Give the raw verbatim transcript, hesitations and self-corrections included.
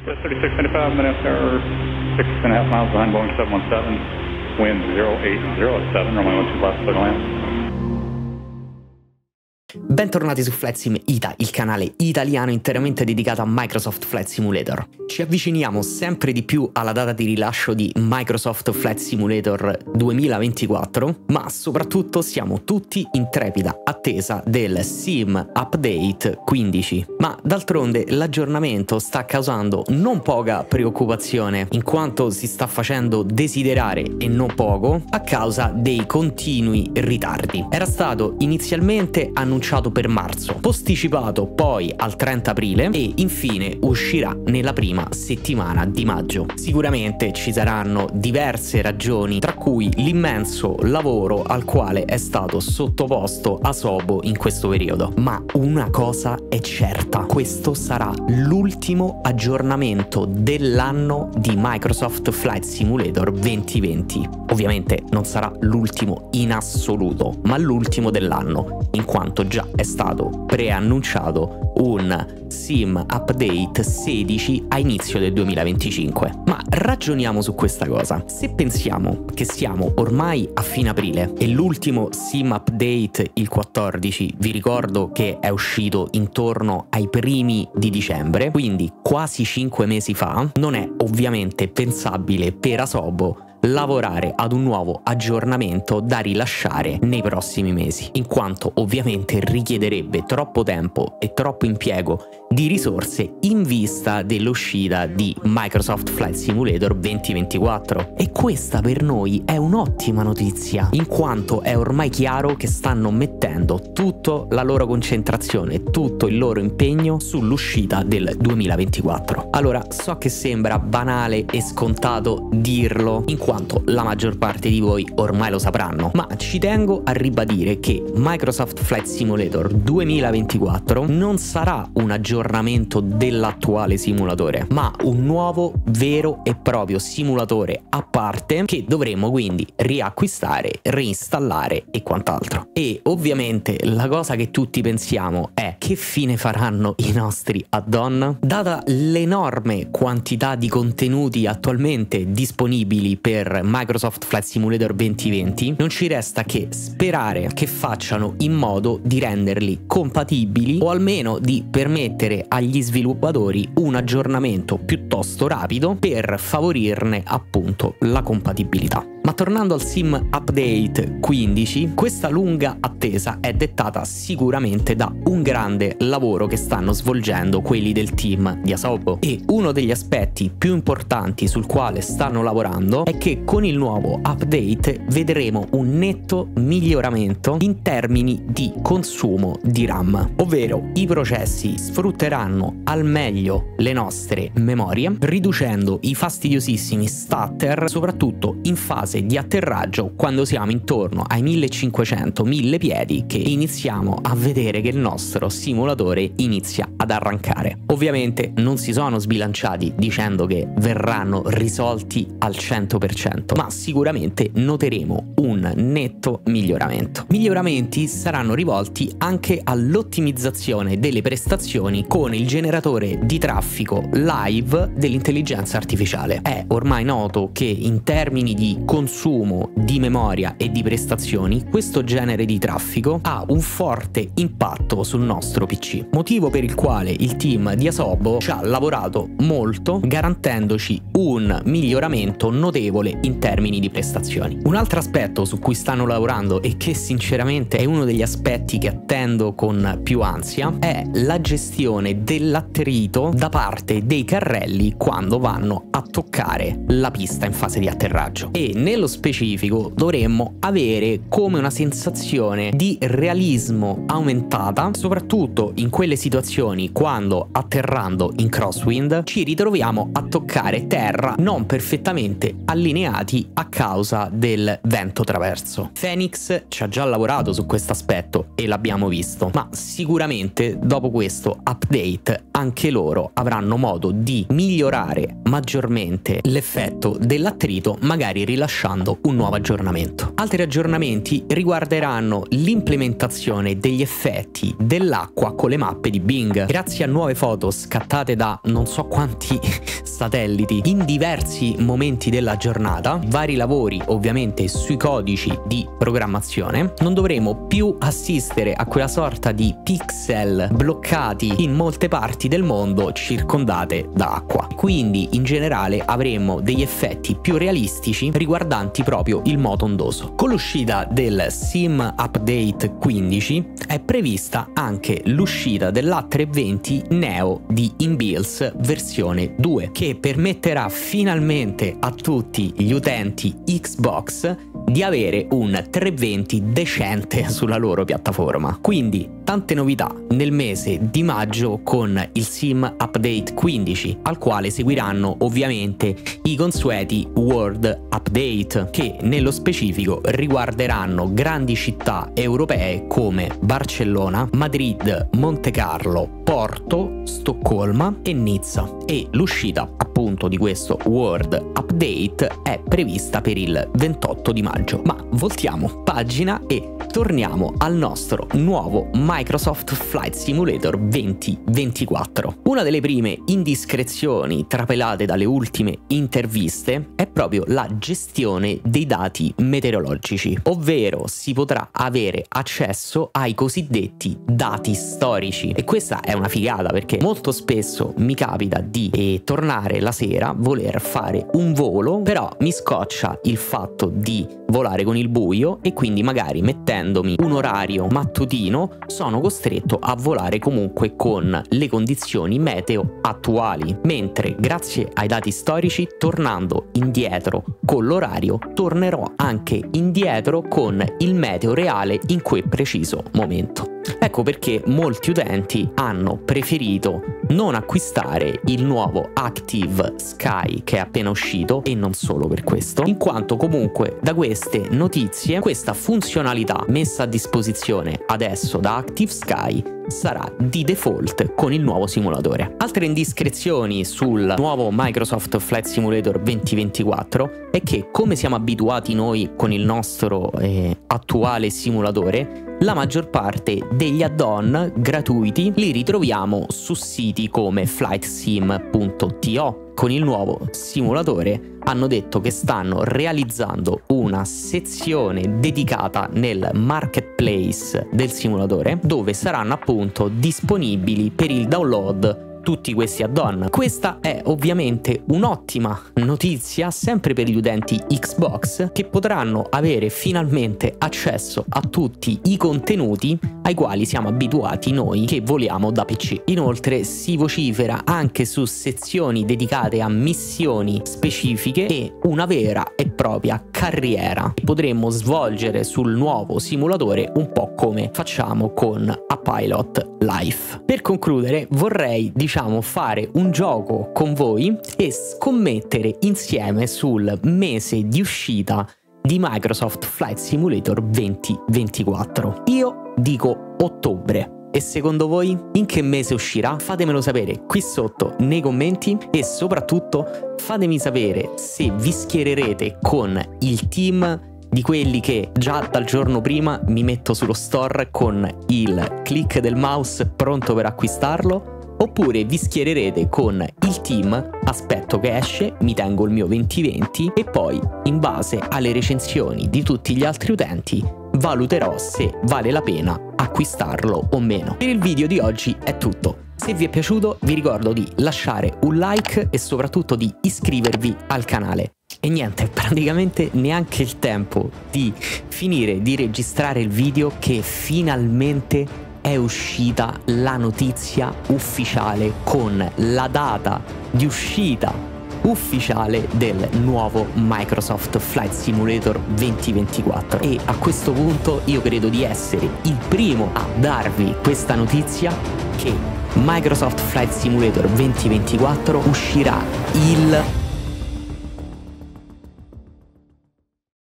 thirty-six ninety-five, minutes error, six and a half miles behind Boeing seven one seven, wind zero eight zero seven, runway one two left, clear to land. Bentornati su Flight Sim Ita, il canale italiano interamente dedicato a Microsoft Flight Simulator. Ci avviciniamo sempre di più alla data di rilascio di Microsoft Flight Simulator duemilaventiquattro, ma soprattutto siamo tutti in trepida attesa del Sim Update quindici. Ma d'altronde l'aggiornamento sta causando non poca preoccupazione, in quanto si sta facendo desiderare e non poco a causa dei continui ritardi. Era stato inizialmente annunciato per marzo, posticipato poi al trenta aprile e infine uscirà nella prima settimana di maggio. Sicuramente ci saranno diverse ragioni, tra cui l'immenso lavoro al quale è stato sottoposto Asobo in questo periodo, ma una cosa è certa: questo sarà l'ultimo aggiornamento dell'anno di Microsoft Flight Simulator duemilaventi. Ovviamente non sarà l'ultimo in assoluto, ma l'ultimo dell'anno, in quanto già è stato preannunciato un Sim Update sedici a inizio del duemilaventicinque. Ma ragioniamo su questa cosa. Se pensiamo che siamo ormai a fine aprile e l'ultimo Sim Update, il quattordici, vi ricordo che è uscito intorno ai primi di dicembre, quindi quasi cinque mesi fa, non è ovviamente pensabile per Asobo lavorare ad un nuovo aggiornamento da rilasciare nei prossimi mesi, in quanto ovviamente richiederebbe troppo tempo e troppo impiego di risorse in vista dell'uscita di Microsoft Flight Simulator duemilaventiquattro. E questa per noi è un'ottima notizia, in quanto è ormai chiaro che stanno mettendo tutta la loro concentrazione, tutto il loro impegno sull'uscita del duemilaventiquattro. Allora, so che sembra banale e scontato dirlo, in quanto la maggior parte di voi ormai lo sapranno, ma ci tengo a ribadire che Microsoft Flight Simulator duemilaventiquattro non sarà un aggiornamento dell'attuale simulatore, ma un nuovo vero e proprio simulatore a parte che dovremo quindi riacquistare, reinstallare e quant'altro. E ovviamente la cosa che tutti pensiamo è: che fine faranno i nostri add-on? Data l'enorme quantità di contenuti attualmente disponibili per Microsoft Flight Simulator duemilaventi, non ci resta che sperare che facciano in modo di renderli compatibili, o almeno di permettere agli sviluppatori un aggiornamento piuttosto rapido per favorirne appunto la compatibilità. Ma tornando al Sim Update quindici, questa lunga attesa è dettata sicuramente da un grande lavoro che stanno svolgendo quelli del team di Asobo, e uno degli aspetti più importanti sul quale stanno lavorando è che con il nuovo update vedremo un netto miglioramento in termini di consumo di RAM, ovvero i processi sfrutteranno al meglio le nostre memorie, riducendo i fastidiosissimi stutter, soprattutto in fase di atterraggio, quando siamo intorno ai millecinquecento mille piedi, che iniziamo a vedere che il nostro simulatore inizia ad arrancare. Ovviamente non si sono sbilanciati dicendo che verranno risolti al cento per cento, ma sicuramente noteremo un netto miglioramento. Miglioramenti saranno rivolti anche all'ottimizzazione delle prestazioni con il generatore di traffico live dell'intelligenza artificiale. È ormai noto che in termini di consumo di memoria e di prestazioni questo genere di traffico ha un forte impatto sul nostro P C, motivo per il quale il team di Asobo ci ha lavorato molto, garantendoci un miglioramento notevole in termini di prestazioni. Un altro aspetto su cui stanno lavorando, e che sinceramente è uno degli aspetti che attendo con più ansia, è la gestione dell'attrito da parte dei carrelli quando vanno a toccare la pista in fase di atterraggio. E nello specifico dovremmo avere come una sensazione di realismo aumentata, soprattutto in quelle situazioni quando, atterrando in crosswind, ci ritroviamo a toccare terra non perfettamente allineati a causa del vento traverso. Phoenix ci ha già lavorato su questo aspetto e l'abbiamo visto, ma sicuramente dopo questo update anche loro avranno modo di migliorare maggiormente l'effetto dell'attrito, magari rilasciando rilasciando un nuovo aggiornamento. Altri aggiornamenti riguarderanno l'implementazione degli effetti dell'acqua con le mappe di Bing. Grazie a nuove foto scattate da non so quanti satelliti in diversi momenti della giornata, vari lavori ovviamente sui codici di programmazione, non dovremo più assistere a quella sorta di pixel bloccati in molte parti del mondo circondate da acqua. Quindi in generale avremo degli effetti più realistici riguardanti proprio il moto ondoso. Con l'uscita del Sim Update quindici è prevista anche l'uscita dell'A trecentoventi Neo di InBuilds versione due, che permetterà finalmente a tutti gli utenti Xbox di avere un trecentoventi decente sulla loro piattaforma. Quindi tante novità nel mese di maggio con il Sim Update quindici, al quale seguiranno ovviamente i consueti World Update, che nello specifico riguarderanno grandi città europee come Barcellona, Madrid, Montecarlo, Porto, Stoccolma e Nizza, e l'uscita appunto di questo World Update è prevista per il ventotto di maggio. Ma voltiamo pagina e torniamo al nostro nuovo Microsoft Flight Simulator venti ventiquattro. Una delle prime indiscrezioni trapelate dalle ultime interviste è proprio la gestione dei dati meteorologici, ovvero si potrà avere accesso ai cosiddetti dati storici. E questa è una figata, perché molto spesso mi capita di eh, tornare la sera, voler fare un volo, però mi scoccia il fatto di volare con il buio e quindi magari mettendomi un orario mattutino sono costretto a volare comunque con le condizioni meteo attuali, mentre grazie ai dati storici, tornando indietro con l'orario, tornerò anche indietro con il meteo reale in quel preciso momento. Ecco perché molti utenti hanno preferito non acquistare il nuovo Active Sky che è appena uscito, e non solo per questo, in quanto comunque da queste notizie questa funzionalità messa a disposizione adesso da Active Sky sarà di default con il nuovo simulatore. Altre indiscrezioni sul nuovo Microsoft Flight Simulator venti ventiquattro è che, come siamo abituati noi con il nostro eh, attuale simulatore, la maggior parte degli add-on gratuiti li ritroviamo su siti come flightsim punto to. Con il nuovo simulatore hanno detto che stanno realizzando una sezione dedicata nel marketplace del simulatore, dove saranno appunto disponibili per il download tutti questi add-on. Questa è ovviamente un'ottima notizia sempre per gli utenti Xbox, che potranno avere finalmente accesso a tutti i contenuti ai quali siamo abituati noi che voliamo da P C. Inoltre si vocifera anche su sezioni dedicate a missioni specifiche e una vera e propria carriera che potremmo svolgere sul nuovo simulatore, un po' come facciamo con A Pilot Life. Per concludere vorrei diciamo fare un gioco con voi e scommettere insieme sul mese di uscita di Microsoft Flight Simulator venti ventiquattro. Io dico ottobre. E secondo voi in che mese uscirà? Fatemelo sapere qui sotto nei commenti, e soprattutto fatemi sapere se vi schiererete con il team di quelli che già dal giorno prima mi metto sullo store con il click del mouse pronto per acquistarlo, oppure vi schiererete con il team aspetto che esce, mi tengo il mio venti venti e poi in base alle recensioni di tutti gli altri utenti valuterò se vale la pena acquistarlo o meno. Per il video di oggi è tutto. Se vi è piaciuto vi ricordo di lasciare un like e soprattutto di iscrivervi al canale. E niente, praticamente neanche il tempo di finire di registrare il video che finalmente è uscita la notizia ufficiale con la data di uscita ufficiale del nuovo Microsoft Flight Simulator venti ventiquattro, e a questo punto io credo di essere il primo a darvi questa notizia che Microsoft Flight Simulator venti ventiquattro uscirà il